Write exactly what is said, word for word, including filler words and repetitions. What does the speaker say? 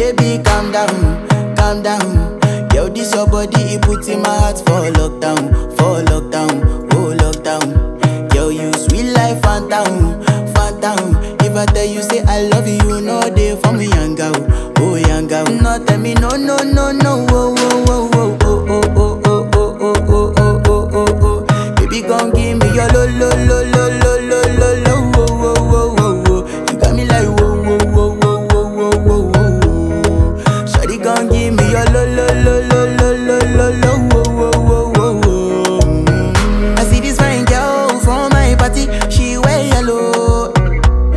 Baby, calm down, calm down. Yo, this your body, it puts in my heart for lockdown, for lockdown, oh lockdown. Yo, you sweet life, phantom, phantom. If I tell you say I love you, you know they for me, young girl, oh young girl. No, tell me no, no, no, no.